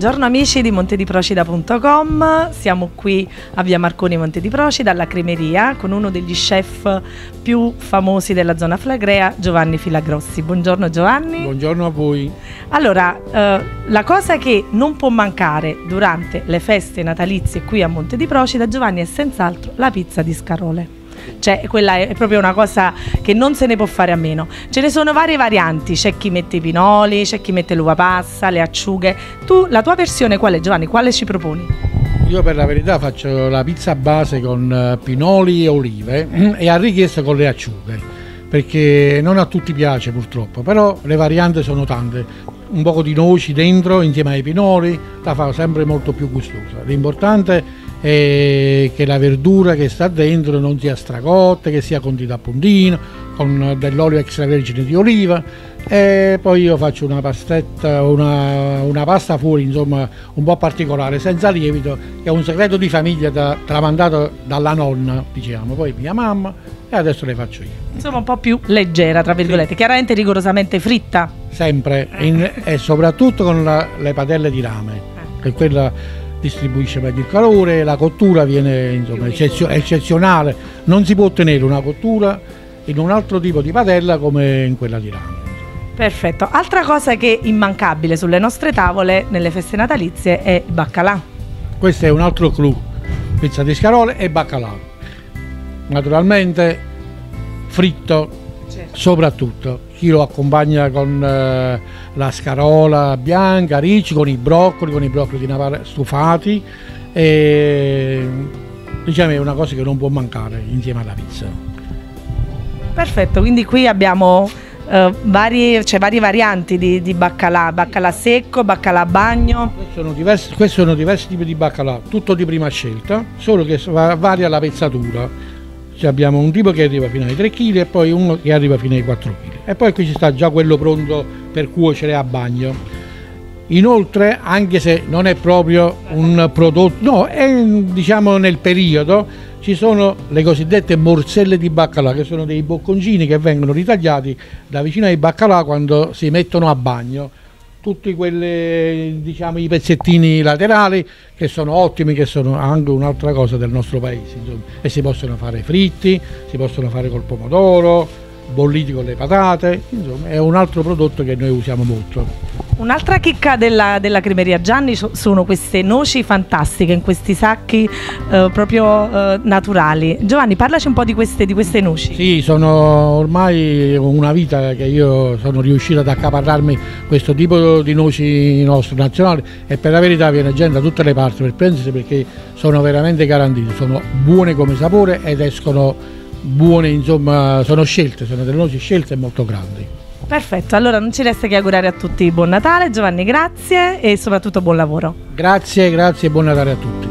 Buongiorno amici di montediprocida.com, siamo qui a via Marconi Monte di Procida alla cremeria con uno degli chef più famosi della zona Flegrea, Giovanni Filagrossi. Buongiorno Giovanni. Buongiorno a voi. Allora, la cosa che non può mancare durante le feste natalizie qui a Monte di Procida, Giovanni, è senz'altro la pizza di scarole. Cioè, quella è proprio una cosa che non se ne può fare a meno. Ce ne sono varie varianti, c'è chi mette i pinoli, c'è chi mette l'uva passa, le acciughe. Tu, la tua versione qual è, Giovanni? Quale ci proponi? Io per la verità faccio la pizza base con pinoli e olive e a richiesta con le acciughe, perché non a tutti piace purtroppo, però le varianti sono tante. Un poco di noci dentro insieme ai pinoli la fa sempre molto più gustosa. L'importante è che la verdura che sta dentro non sia stracotta, che sia condita a puntino con dell'olio extravergine di oliva, e poi io faccio una pastetta, una pasta fuori, insomma, un po' particolare, senza lievito, che è un segreto di famiglia tramandato dalla nonna, diciamo, poi mia mamma, e adesso le faccio io. Insomma, un po' più leggera, tra virgolette, sì. Chiaramente rigorosamente fritta. Sempre, e soprattutto con le padelle di rame, che quella distribuisce meglio il calore, la cottura viene, insomma, eccezionale, non si può ottenere una cottura in un altro tipo di padella come in quella di rame. Perfetto. Altra cosa che è immancabile sulle nostre tavole nelle feste natalizie è il baccalà. Questo è un altro clou, pizza di scarole e baccalà, naturalmente fritto, certo. Soprattutto chi lo accompagna con la scarola bianca, ricci, con i broccoli di Navarra stufati, e diciamo è una cosa che non può mancare insieme alla pizza. Perfetto, quindi qui abbiamo varie varianti di baccalà secco, baccalà a bagno. Questi sono diversi tipi di baccalà, tutto di prima scelta, solo che varia la pezzatura. Abbiamo un tipo che arriva fino ai 3 kg e poi uno che arriva fino ai 4 kg. E poi qui ci sta già quello pronto per cuocere a bagno. Inoltre, anche se non è proprio un prodotto, no, è diciamo nel periodo, ci sono le cosiddette morselle di baccalà, che sono dei bocconcini che vengono ritagliati da vicino ai baccalà quando si mettono a bagno. Tutti quelli, diciamo, i pezzettini laterali che sono ottimi, che sono anche un'altra cosa del nostro paese, insomma. E si possono fare fritti, si possono fare col pomodoro, bolliti con le patate, insomma è un altro prodotto che noi usiamo molto. Un'altra chicca della cremeria Gianni sono queste noci fantastiche in questi sacchi proprio naturali. Giovanni, parlaci un po' di queste noci. Sì, sono ormai una vita che io sono riuscito ad accaparrarmi questo tipo di noci nostre nazionali, e per la verità viene gente da tutte le parti per prendersi, perché sono veramente garantite, sono buone come sapore ed escono buone, insomma, sono delle noci scelte e molto grandi. Perfetto, allora non ci resta che augurare a tutti buon Natale. Giovanni, grazie e soprattutto buon lavoro. Grazie e buon Natale a tutti.